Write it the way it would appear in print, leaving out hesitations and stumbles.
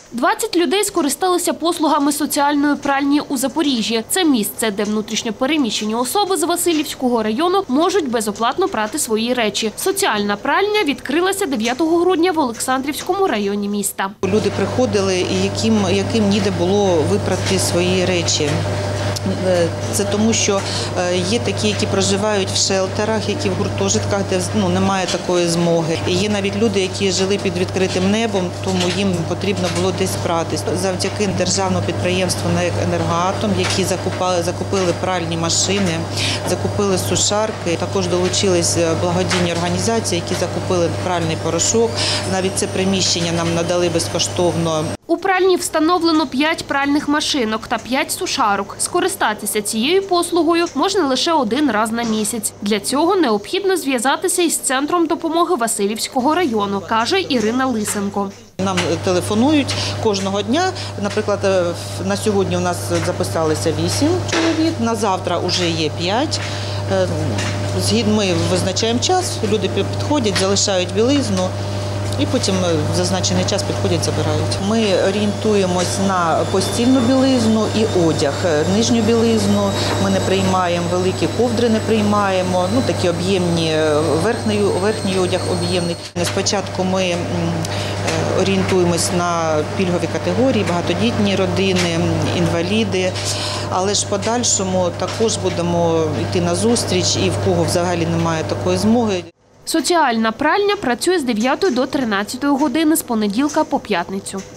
20 людей скористалися послугами соціальної пральні у Запоріжжі. Це місце, де внутрішньо переміщені особи з Василівського району можуть безоплатно прати свої речі. Соціальна пральня відкрилася 9 грудня в Олександрівському районі міста. Люди приходили, і яким ніде було випрати свої речі. Це тому, що є такі, які проживають в шелтерах, які в гуртожитках, де немає такої змоги. І є навіть люди, які жили під відкритим небом, тому їм потрібно було десь пратись. Завдяки державному підприємству «НЕК Енергоатом», які закупили пральні машини, закупили сушарки, також долучились благодійні організації, які закупили пральний порошок. Навіть це приміщення нам надали безкоштовно. У пральні встановлено 5 пральних машинок та 5 сушарок. Скористатися цією послугою можна лише один раз на місяць. Для цього необхідно зв'язатися із Центром допомоги Василівського району, каже Ірина Лисенко. Нам телефонують кожного дня. Наприклад, на сьогодні у нас записалися 8 чоловік, на завтра вже є 5. Ми визначаємо час, люди підходять, залишають білизну. І потім в зазначений час підходять, забирають. Ми орієнтуємось на постільну білизну і одяг. Нижню білизну ми не приймаємо, великі ковдри не приймаємо, такі об'ємні, верхній одяг об'ємний. Спочатку ми орієнтуємось на пільгові категорії, багатодітні родини, інваліди, але ж в подальшому також будемо йти на зустріч і в кого взагалі немає такої змоги. Соціальна пральня працює з 9 до 13 години з понеділка по п'ятницю.